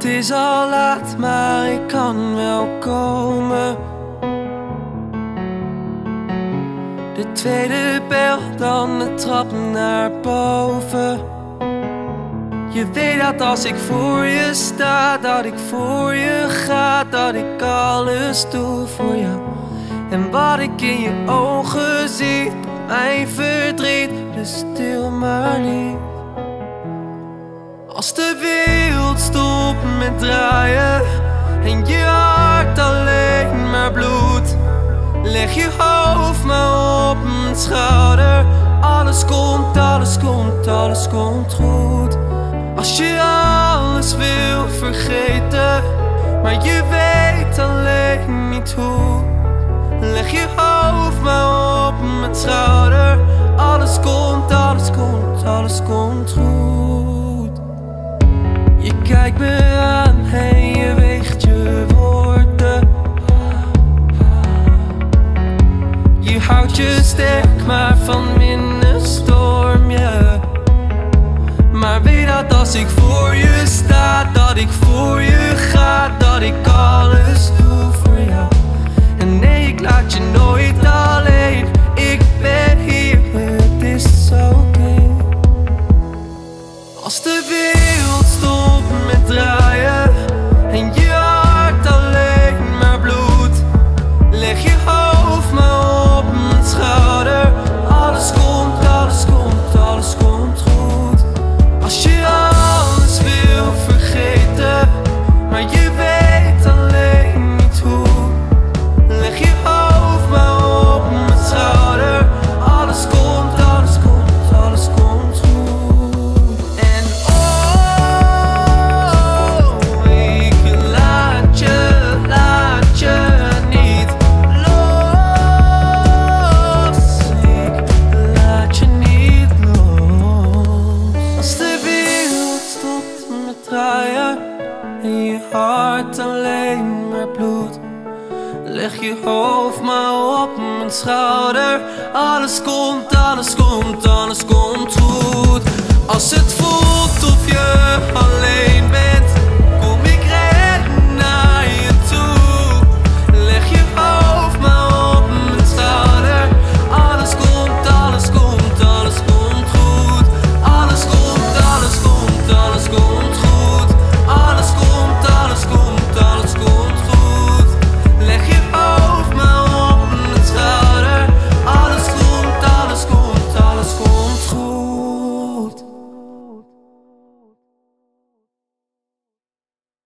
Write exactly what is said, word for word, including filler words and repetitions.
Het is al laat, maar ik kan wel komen. De tweede bel, dan de trap naar boven. Je weet dat als ik voor je sta, dat ik voor je ga, dat ik alles doe voor jou. En wat ik in je ogen zie, mijn verdriet, dus stil maar niet. Als de wereld stopt met draaien en je hart alleen maar bloedt, leg je hoofd maar op mijn schouder. Alles komt, alles komt, alles komt goed. Als je alles wil vergeten, maar je weet alleen niet hoe, leg je hoofd maar op mijn schouder. Alles komt, alles komt, alles komt goed. Je kijkt me aan en je weegt je woorden. Je houdt je sterk, maar van minder storm je. Maar weet dat als ik voor je sta, dat ik voor je ga, dat ik alles doe voor jou. En nee, ik laat je nooit alleen. Ik ben hier, het is oké. Als de wereld stopt met draaien en je hart alleen maar bloedt, leg je hoofd maar op mijn schouder. Alles komt, alles komt, alles komt goed. Als je alles wil vergeten, maar je weet alleen niet hoe, leg je hoofd maar op mijn schouder. Alles komt, alles komt, alles komt goed. En oh, ik laat je, laat je niet los. Ik laat je niet los. Als de wereld stopt met draaien en je hart alleen maar bloedt, leg je hoofd maar op mijn schouder. Alles komt, alles komt, alles komt goed. Als het voelt of je alleen bent,